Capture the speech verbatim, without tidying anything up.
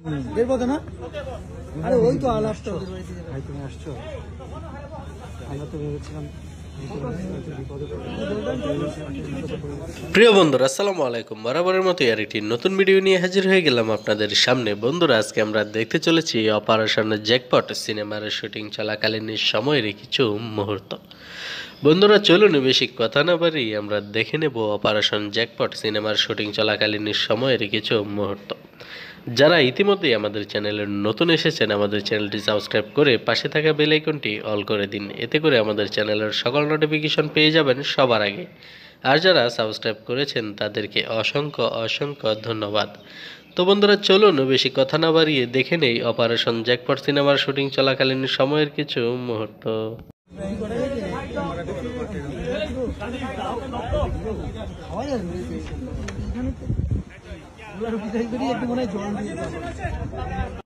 এরপর না আরে ওই তো আলাপটা ভাই তুমি আসছো আমরা তো ভেবেছিলাম প্রিয় বন্ধুরা আসসালামু আলাইকুম। বরাবরের মতো আর একটি নতুন ভিডিও নিয়ে হাজির হয়ে গেলাম আপনাদের সামনে। বন্ধুরা আজকে আমরা দেখতে চলেছি অপারেশন জ্যাকপট সিনেমার শুটিং চলাকালীন সময়ের কিছু মুহূর্ত। বন্ধুরা চলুন বেশি কথা না বাড়িয়ে আমরা দেখে নেব অপারেশন জ্যাকপট সিনেমার শুটিং চলাকালীন সময়ের কিছু মুহূর্ত। যারা ইতিমধ্যেই আমাদের চ্যানেলে নতুন এসেছেন আমাদের চ্যানেলটি সাবস্ক্রাইব করে পাশে থাকা বেল আইকনটি অল করে দিন, এতে করে আমাদের চ্যানেলের সকল নোটিফিকেশন পেয়ে যাবেন সবার আগে। আর যারা সাবস্ক্রাইব করেছেন তাদেরকে অসংখ্য অসংখ্য ধন্যবাদ। তো বন্ধুরা চলুন বেশি কথা না বাড়িয়ে দেখে নেই অপারেশন জ্যাকপট সিনেমার শুটিং চলাকালীন সময়ের কিছু মুহূর্ত। একটু মনে হয় জল দিয়ে